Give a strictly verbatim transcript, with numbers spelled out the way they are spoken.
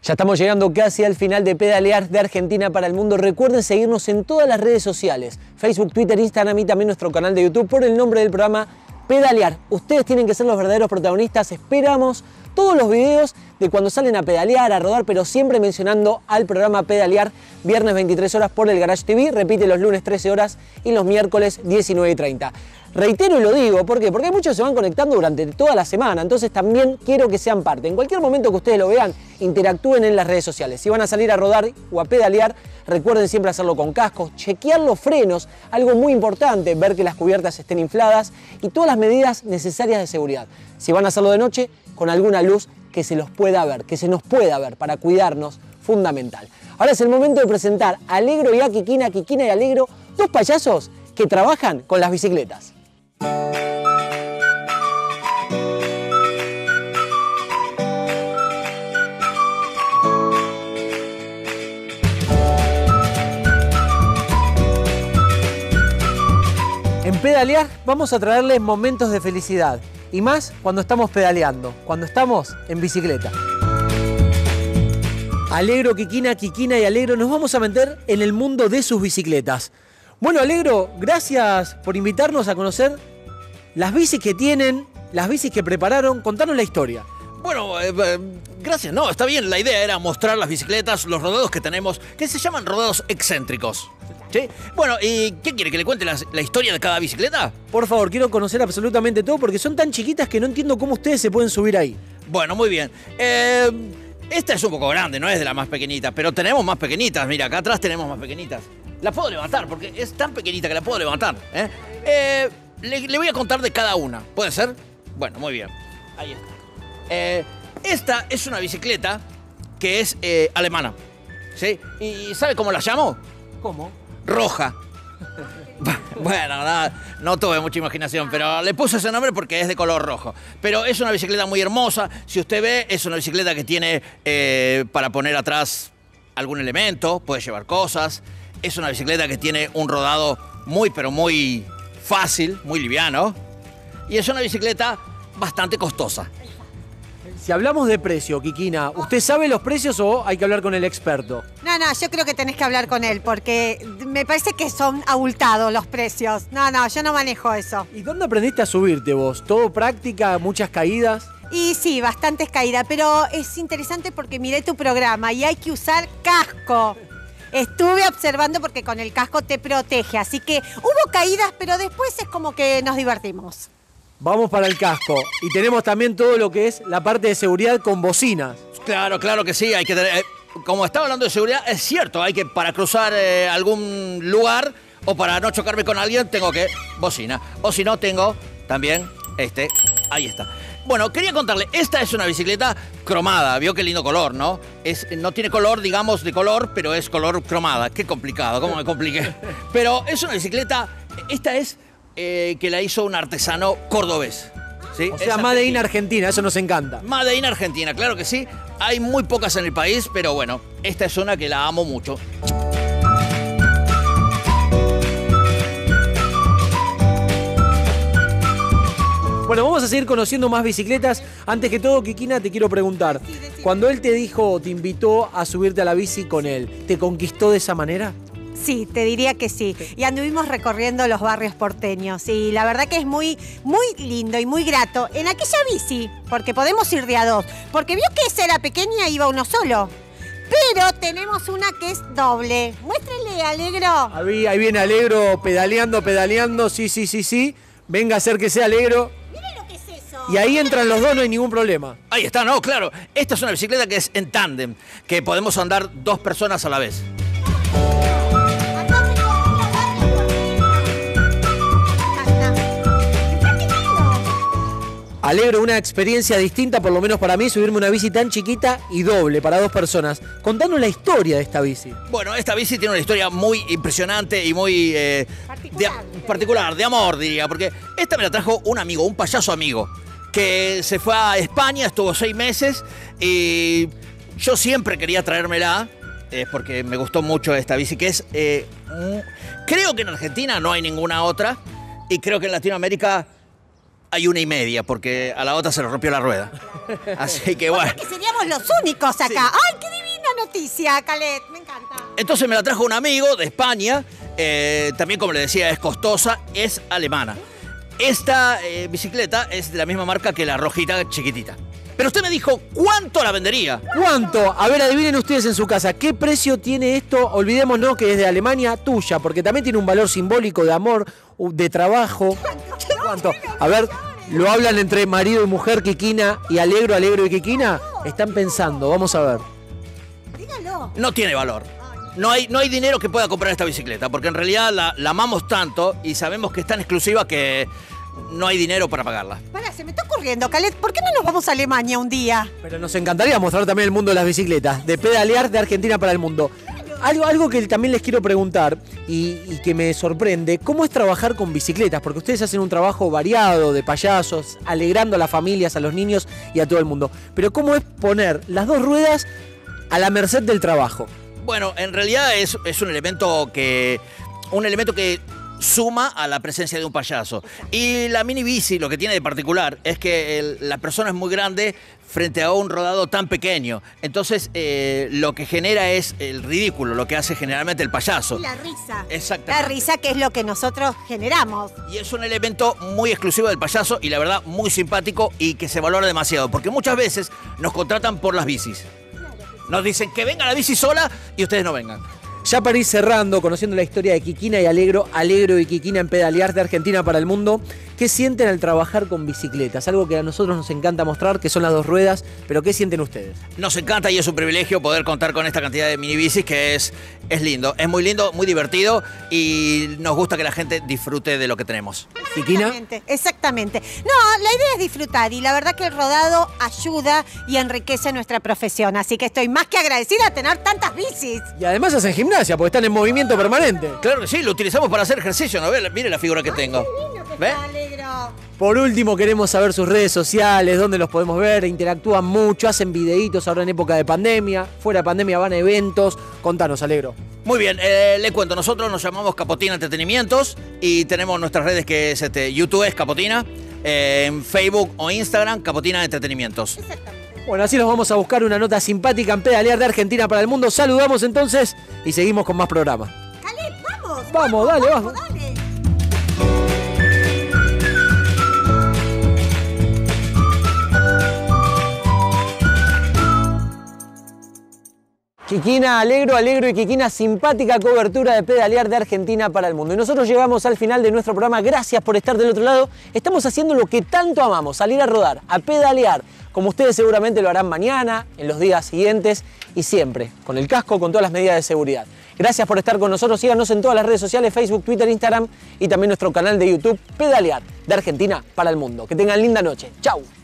Ya estamos llegando casi al final de Pedalear de Argentina para el Mundo. Recuerden seguirnos en todas las redes sociales, Facebook, Twitter, Instagram y también nuestro canal de YouTube por el nombre del programa Pedalear. Ustedes tienen que ser los verdaderos protagonistas. Esperamos todos los videos de cuando salen a pedalear, a rodar, pero siempre mencionando al programa Pedalear, viernes veintitrés horas por el Garage T V, repite los lunes trece horas y los miércoles diecinueve y treinta. Reitero y lo digo, ¿por qué? Porque muchos se van conectando durante toda la semana, entonces también quiero que sean parte. En cualquier momento que ustedes lo vean, interactúen en las redes sociales. Si van a salir a rodar o a pedalear, recuerden siempre hacerlo con cascos, chequear los frenos, algo muy importante, ver que las cubiertas estén infladas y todas las medidas necesarias de seguridad. Si van a hacerlo de noche, con alguna luz que se los pueda ver, que se nos pueda ver para cuidarnos, fundamental. Ahora es el momento de presentar a Alegro y a Kikina, Kikina y Alegro, dos payasos que trabajan con las bicicletas. En Pedalear vamos a traerles momentos de felicidad y más cuando estamos pedaleando, cuando estamos en bicicleta. Alegro, Kikina, Kikina y Alegro, nos vamos a meter en el mundo de sus bicicletas. Bueno, Alegro, gracias por invitarnos a conocer las bicis que tienen, las bicis que prepararon. Contanos la historia. Bueno, eh, eh, gracias. No, está bien. La idea era mostrar las bicicletas, los rodados que tenemos, que se llaman rodados excéntricos. ¿Sí? Bueno, ¿y qué quiere? ¿Que le cuente la, la historia de cada bicicleta? Por favor, quiero conocer absolutamente todo porque son tan chiquitas que no entiendo cómo ustedes se pueden subir ahí. Bueno, muy bien. Eh, esta es un poco grande, no es de las más pequeñitas, pero tenemos más pequeñitas. Mira, acá atrás tenemos más pequeñitas. La puedo levantar porque es tan pequeñita que la puedo levantar. ¿eh? Eh, le, le voy a contar de cada una. ¿Puede ser? Bueno, muy bien. Ahí está. Eh, esta es una bicicleta que es eh, alemana. ¿Sí? ¿Y sabe cómo la llamo? ¿Cómo? Roja. Bueno, no, no tuve mucha imaginación, pero le puse ese nombre porque es de color rojo. Pero es una bicicleta muy hermosa. Si usted ve, es una bicicleta que tiene eh, para poner atrás algún elemento, puede llevar cosas. Es una bicicleta que tiene un rodado muy, pero muy fácil, muy liviano. Y es una bicicleta bastante costosa. Si hablamos de precio, Kikina, ¿usted sabe los precios o hay que hablar con el experto? No, no, yo creo que tenés que hablar con él porque me parece que son abultados los precios. No, no, yo no manejo eso. ¿Y dónde aprendiste a subirte vos? ¿Todo práctica, muchas caídas? Y sí, bastantes caídas, pero es interesante porque miré tu programa y hay que usar casco. Estuve observando porque con el casco te protege, así que hubo caídas, pero después es como que nos divertimos. Vamos para el casco. Y tenemos también todo lo que es la parte de seguridad con bocinas. Claro, claro que sí. Hay que tener, eh, como estaba hablando de seguridad, es cierto, hay que para cruzar eh, algún lugar o para no chocarme con alguien, tengo que bocina. O si no, tengo también este. Ahí está. Bueno, quería contarle, esta es una bicicleta cromada. Vio qué lindo color, ¿no? Es, no tiene color, digamos, de color, pero es color cromada. Qué complicado, cómo me compliqué. Pero es una bicicleta, esta es... Eh, que la hizo un artesano cordobés. ¿Sí? O sea, Made in Argentina, eso nos encanta. Made in Argentina, claro que sí. Hay muy pocas en el país, pero bueno, esta es una que la amo mucho. Bueno, vamos a seguir conociendo más bicicletas. Antes que todo, Kikina, te quiero preguntar. Cuando él te dijo, te invitó a subirte a la bici con él, ¿te conquistó de esa manera? Sí, te diría que sí. Y anduvimos recorriendo los barrios porteños. Y la verdad que es muy, muy lindo y muy grato en aquella bici, porque podemos ir de a dos. Porque vio que esa era pequeña y iba uno solo. Pero tenemos una que es doble. Muéstrele, Alegro. Ahí, ahí viene Alegro pedaleando, pedaleando. Sí, sí, sí, sí. Venga, acérquese, Alegro. Miren lo que es eso. Y ahí entran los dos, no hay ningún problema. Ahí está, no, claro. Esta es una bicicleta que es en tándem, que podemos andar dos personas a la vez. Alegro, una experiencia distinta, por lo menos para mí, subirme una bici tan chiquita y doble para dos personas. Contanos la historia de esta bici. Bueno, esta bici tiene una historia muy impresionante y muy eh, particular, de, particular, de amor, diría, porque esta me la trajo un amigo, un payaso amigo, que se fue a España, estuvo seis meses y yo siempre quería traérmela, eh, porque me gustó mucho esta bici, que es, eh, creo que en Argentina no hay ninguna otra y creo que en Latinoamérica hay una y media, porque a la otra se le rompió la rueda. Así que bueno. O sea que seríamos los únicos acá. Sí. ¡Ay, qué divertido! noticia, Calet, me encanta. Entonces me la trajo un amigo de España, eh, también como le decía, es costosa, es alemana. Esta eh, bicicleta es de la misma marca que la rojita chiquitita. Pero usted me dijo, ¿cuánto la vendería? ¿Cuánto? A ver, adivinen ustedes en su casa, ¿qué precio tiene esto? Olvidémonos que es de Alemania, tuya, porque también tiene un valor simbólico de amor, de trabajo. ¿Cuánto? A ver, ¿lo hablan entre marido y mujer, Kikina, y Alegro, Alegro y Kikina? Están pensando, vamos a ver. Dígalo. No tiene valor. No hay, no hay dinero que pueda comprar esta bicicleta, porque en realidad la, la amamos tanto y sabemos que es tan exclusiva que no hay dinero para pagarla. Pará, se me está ocurriendo, Calet, ¿por qué no nos vamos a Alemania un día? Pero nos encantaría mostrar también el mundo de las bicicletas, de pedalear de Argentina para el mundo. Algo, algo que también les quiero preguntar y, y que me sorprende, ¿cómo es trabajar con bicicletas? Porque ustedes hacen un trabajo variado de payasos, alegrando a las familias, a los niños y a todo el mundo. Pero ¿cómo es poner las dos ruedas a la merced del trabajo? Bueno, en realidad es, es un elemento que. Un elemento que suma a la presencia de un payaso. Y la mini bici lo que tiene de particular es que el, la persona es muy grande frente a un rodado tan pequeño. Entonces eh, lo que genera es el ridículo, lo que hace generalmente el payaso. La risa. Exactamente. La risa que es lo que nosotros generamos. Y es un elemento muy exclusivo del payaso y la verdad muy simpático y que se valora demasiado. Porque muchas veces nos contratan por las bicis. Nos dicen que venga la bici sola y ustedes no vengan. Ya para ir cerrando, conociendo la historia de Kikina y Alegro, Alegro y Kikina en Pedalear de Argentina para el mundo, ¿qué sienten al trabajar con bicicletas? Algo que a nosotros nos encanta mostrar, que son las dos ruedas, pero ¿qué sienten ustedes? Nos encanta y es un privilegio poder contar con esta cantidad de mini bicis que es, es lindo. Es muy lindo, muy divertido y nos gusta que la gente disfrute de lo que tenemos. ¿Kikina? Exactamente, exactamente. No, la idea es disfrutar y la verdad que el rodado ayuda y enriquece nuestra profesión. Así que estoy más que agradecida de tener tantas bicis. Y además hacen gimnasia, porque están en movimiento permanente. Claro que sí, lo utilizamos para hacer ejercicio, ¿no? Mire la figura que tengo. ¿Ve? Alegro. Por último, queremos saber sus redes sociales, dónde los podemos ver, interactúan mucho, hacen videitos ahora en época de pandemia, fuera de pandemia van a eventos. Contanos, Alegro. Muy bien, eh, le cuento, nosotros nos llamamos Capotina Entretenimientos y tenemos nuestras redes que es este, YouTube es Capotina, eh, en Facebook o Instagram Capotina Entretenimientos. Bueno, así nos vamos a buscar una nota simpática en Pedalear de Argentina para el mundo. Saludamos entonces y seguimos con más programas. Calet, vamos. Vamos, dale, vamos. Dale. Kikina, Alegro, Alegro y Kikina, simpática cobertura de Pedalear de Argentina para el mundo. Y nosotros llegamos al final de nuestro programa. Gracias por estar del otro lado. Estamos haciendo lo que tanto amamos, salir a rodar, a pedalear, como ustedes seguramente lo harán mañana, en los días siguientes y siempre, con el casco, con todas las medidas de seguridad. Gracias por estar con nosotros. Síganos en todas las redes sociales, Facebook, Twitter, Instagram y también nuestro canal de YouTube, Pedalear de Argentina para el mundo. Que tengan linda noche. Chau.